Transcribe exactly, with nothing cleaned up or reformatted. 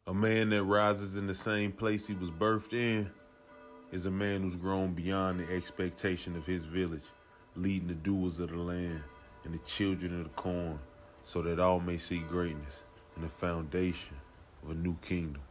A man that rises in the same place he was birthed in is a man who's grown beyond the expectation of his village, leading the doers of the land and the children of the corn, so that all may see greatness and the foundation of a new kingdom.